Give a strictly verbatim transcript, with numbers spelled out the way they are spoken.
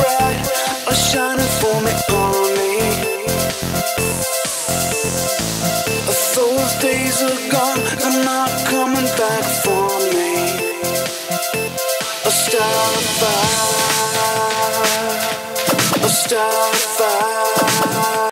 bright are shining for me only. Those days are gone, they're not coming back for me. A star of fire, a star